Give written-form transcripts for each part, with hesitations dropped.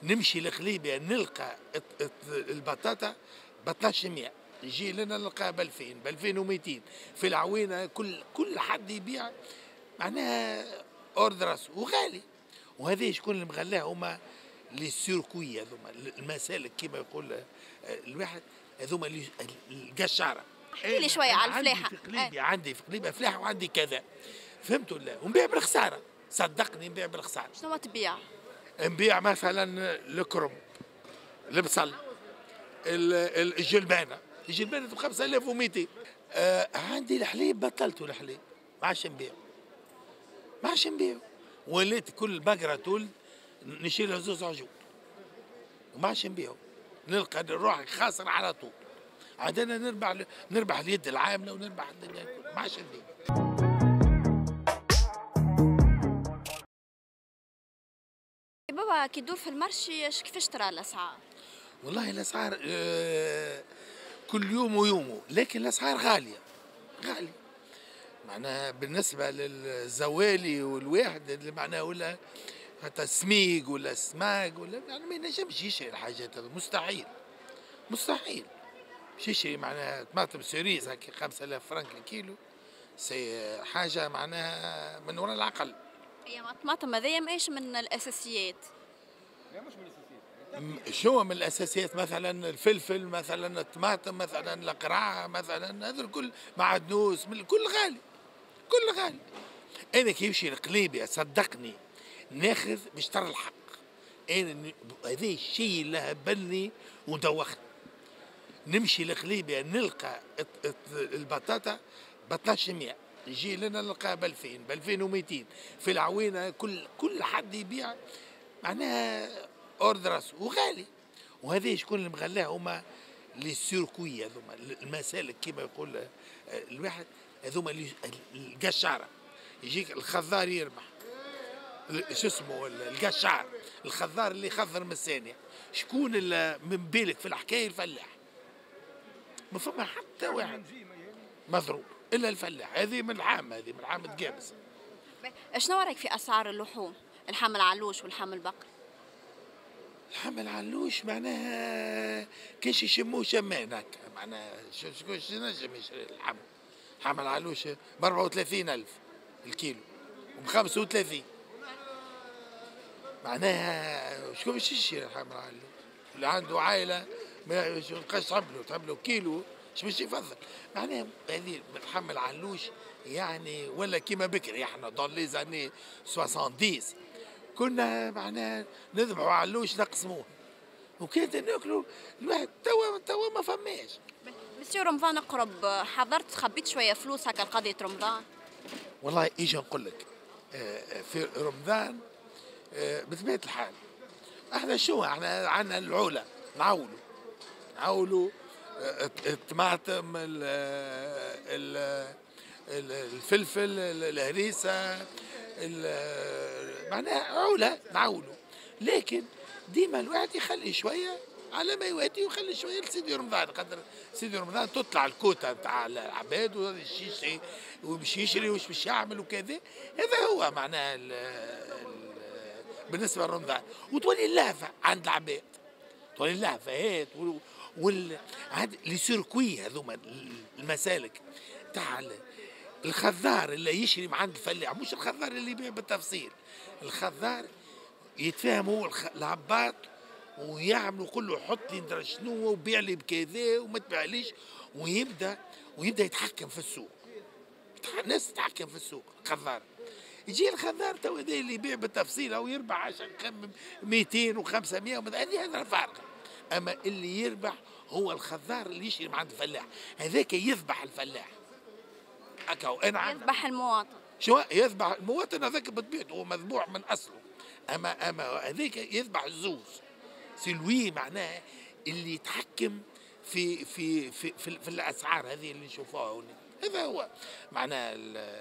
نمشي لقليبيا نلقى البطاطا ب 1200، يجي لنا نلقاها ب 2000 ب 2200 في العوينه. كل حد يبيع معناها اوردراس وغالي. وهذه شكون اللي مغلاه؟ هما لي سيركوي، هذوما المسالك كما يقول الواحد، هذوما القشاره. احكي لي شويه على الفلاحه. عندي في قليبه فلاحه وعندي كذا، فهمتوا ولا؟ ونبيع بالخساره، صدقني نبيع بالخساره. شنو تبيع؟ نبيع مثلا الكرنب، البصل، الجلبانه ب 5200. عندي الحليب بطلته، الحليب ما عادش نبيع. وليت كل بقره تولد نشيل لها زوز عجول وما عادش نبيعه. نلقى روحي خاسر على طول. عندنا نربح اليد العامله ونربح الدنيا كلها، ما عادش نبيع. بابا كي تدور في المرشي كيفاش ترى الاسعار؟ والله الاسعار كل يوم ويومه، لكن الاسعار غاليه. معناها بالنسبه للزوالي والواحد اللي معناها ولا حتى سميق ولا سماق ولا يعني ما ينجمش يشري الحاجات هذه، مستحيل باش يشري معناها طماطم سيريز هكا 5000 فرنك الكيلو. سي حاجه معناها من وراء العقل. هي الطماطم هذيا ماهيش من الاساسيات. لا مش من الاساسيات. شو من الاساسيات؟ مثلا الفلفل، مثلا الطماطم، مثلا القرعه، مثلا هذا الكل، معدنوس، كل غالي. انا كي يمشي لقليبيا صدقني ناخذ باش ترى الحق. انا هذا الشيء اللي هبلني ودوخني. نمشي لقليبيا نلقى البطاطا ب 1200، يجي لنا نلقاها ب 2000 ب 2200 في العوينه. كل حد يبيع معناها اوردراس وغالي. وهذه شكون اللي مغلاه؟ هما لي سيركوي، هذوما المسالك كما يقول الواحد، هذوما القشاره. يجيك الخضار يربح، شو اسمه القشار، الخضار اللي يخضر من الثانيه. شكون اللي من بالك في الحكايه؟ الفلاح. ما فما حتى واحد مضروب الا الفلاح. هذه من العام تقابس. شنو رايك في اسعار اللحوم؟ اللحم العلوش واللحم البقري. اللحم العلوش معناها كاش يشموه شمان هكا، معناها شكون نجم يشري اللحم العلوش ب 34000 الكيلو وب 35. معناها شكون باش يشري اللحم العلوش؟ اللي عنده عائله ما يبقاش تعب له كيلو اش باش يفضل. معناها هذه اللحم العلوش يعني ولا كيما بكري احنا دون لي زاني 70 كنا معناها نذبحوا علوش نقسموه وكانت ناكلوا الواحد. توا ما فماش. مسيو رمضان قرب، حضرت خبيت شويه فلوس هكا لقضيه رمضان؟ والله ايش نقول لك، في رمضان بطبيعه الحال احنا شو احنا عندنا العوله نعولوا الطماطم، الفلفل، الهريسه، معناها عولة نعولوا. لكن ديما الواحد يخلي شوية على ما يواتي ويخلي شوية لسيدي رمضان، قدر سيدي رمضان تطلع الكوتا نتاع العباد ومش يشري وش باش يعمل وكذا. هذا هو معناها بالنسبة لرمضان. وتولي اللهفة عند العباد، تولي اللهفة هات عند لي سيركوي، هذوما المسالك تاع الخضار اللي يشري من عند الفلاح، مش الخضار اللي يبيع بالتفصيل. الخضار يتفاهم هو العباط ويعملوا كله حط لي ندري شنو وبيع لي بكذا وما تبيعليش، ويبدا يتحكم في السوق. الناس تتحكم في السوق. الخضار يجي الخضار تو هذا اللي يبيع بالتفصيل او يربح عشان 200 و500 هذه فارقه. اما اللي يربح هو الخضار اللي يشري من عند الفلاح، هذاك يذبح الفلاح. يذبح المواطن. شو يذبح المواطن؟ هذاك بطبيعته هو مذبوح من اصله. اما هذاك يذبح الزوز سلوي، معناه اللي يتحكم في الاسعار هذه اللي نشوفوها هنا. هذا هو معناه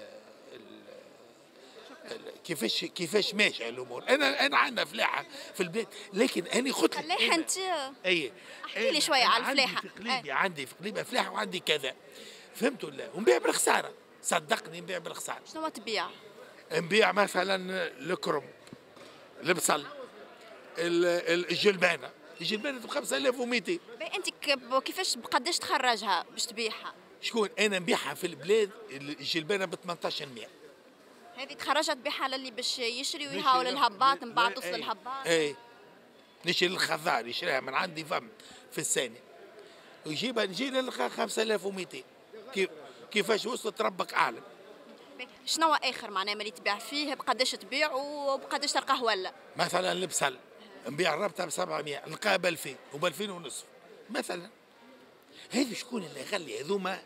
كيفاش ماشي الامور. انا عندنا فلاحه في البيت، لكن انا خدت فلاحه انت؟ اي احكي لي شويه على الفلاحه. عندي في قليبه فلاحه وعندي كذا، فهمتوا ولا؟ ونبيع بالخساره، صدقني نبيع بالخساره. شنو تبيع؟ نبيع مثلا الكرنب، البصل، الجلبانه ب 5200. انت كيفاش بقداش تخرجها باش تبيعها؟ شكون انا نبيعها في البلاد الجلبانه ب 1800. هذه تخرجت تبيعها للي باش يشري ويهاول الهباط من بعد توصل الهباط. اي نشري للخضار يشريها من عندي فم في الثاني ويجيبها نجي نلقى 5200. كيفاش وصلت ربك اعلم. شنو اخر معناها ملي تبيع فيه بقداش تبيع وبقداش تلقاه ولا؟ مثلا البصل نبيع الربطه ب 700 نلقاها ب 2000 وب 2000 ونصف مثلا. هذه شكون اللي يخلي هذوما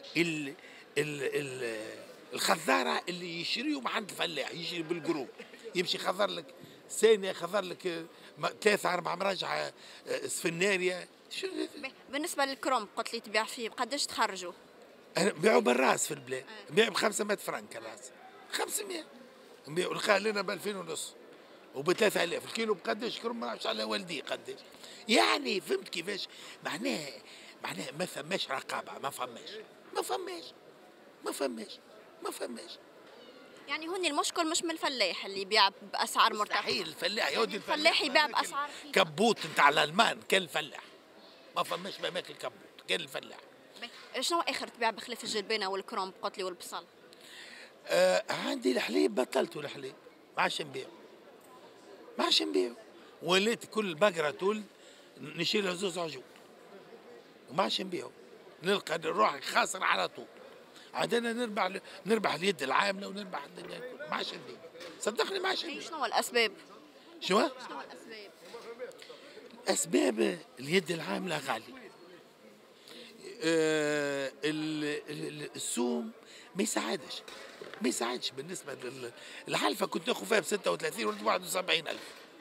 الخضاره اللي يشريهم عند الفلاح يشري بالجروب يمشي يخضر لك ثانيه يخضر لك 3 4 مراجع سفناريه. بالنسبه للكروم قلت لي تبيع فيه بقداش تخرجوا؟ انا نبيعوا بالراس في البلاد نبيع ب 500 فرنك الراس 500 نبيعوا نلقاه لنا ب 2000 ونص وب 3000 الكيلو بقداش كروم ما نعرفش على والدي قداش. يعني فهمت كيفاش معناه ما فماش رقابه ما فماش. يعني هوني المشكل مش من الفلاح اللي يبيع باسعار مرتفعه. مستحيل الفلاح يودي الفلاح يبيع باسعار كبوت نتاع الالمان كان الفلاح ما فماش ما ماكل كبوت كان الفلاح. شنو اخر تبيع بخلاف الجلبانه والكروم قلت لي والبصل؟ عندي الحليب بطلت الحليب ما عادش نبيع وليت كل بقره تولد نشيل لها زوز عجول وما عادش نبيعو نلقى نروح خاسر على طول. عندنا نربح اليد العامله ونربح الدنيا كلها ما عادش نبيع صدقني ما عادش نبيع. شنو الاسباب؟ شنو الاسباب؟ اسباب اليد العامله غالي. السوم ما يساعدش بالنسبه الحلفه كنت ناخذ فيها ب 36 ولد 71,000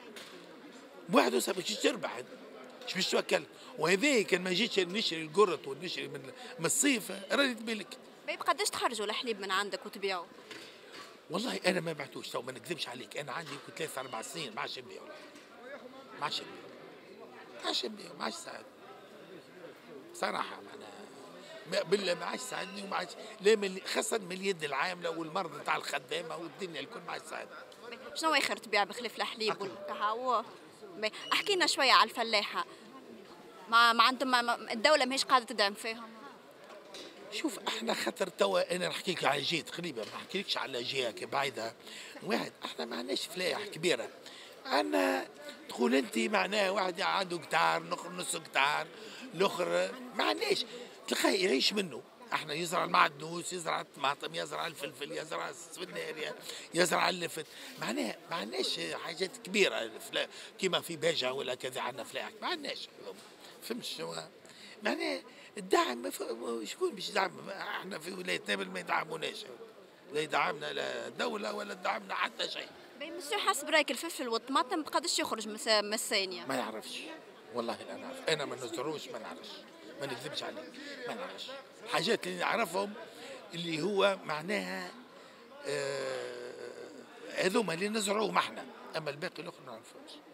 71 باش تربح باش توكل. وهذا كان ما جيتش نشري القرط ونشري من الصيف راني بالك. بقداش تخرجوا الحليب من عندك وتبيعوا؟ والله انا ما بعتوش تو ما نكذبش عليك انا عندي كنت 3 4 سنين ما عادش نبيعوا ما عادش ساعد صراحه بالله ما عادش ساعدني وما عادش لا خاصه من اليد العامله والمرضى تاع الخدامه والدنيا الكل ما عادش ساعد. شنو اخر تبيع بخلاف الحليب والقهوه؟ احكي لنا شويه على الفلاحه. ما عندهم الدوله ماهيش قاعده تدعم فيهم. شوف احنا خاطر توا انا نحكي لك على جهه قريبه ما نحكيلكش على جهه بعيده. واحد احنا ما عندناش فلاح كبيره عندنا تقول انت معناها واحد عنده كتار الاخر نص كتار الاخر ما عندناش تلقاه يعيش منه. احنا يزرع المعدنوس يزرع الطماطم يزرع الفلفل يزرع السفنارية يزرع اللفت معناها ما عندناش حاجات كبيره كيما في باجه ولا كذا عندنا فلاح ما عندناش. فهمت شنو معناها الدعم شكون باش يدعم؟ احنا في ولايه نابل ما يدعموناش لا يدعمنا لا الدوله ولا تدعمنا حتى شيء. مسيو حسب رايك الفلفل والطماطم بقداش يخرج من الثانيه؟ ما نعرفش والله لا نعرف انا ما نزروش ما نعرفش ما نكذبش عليك ما نعرفش. حاجات اللي نعرفهم اللي هو معناها هذوما اللي نزرعوهم احنا اما الباقي الاخر ما نعرفهمش.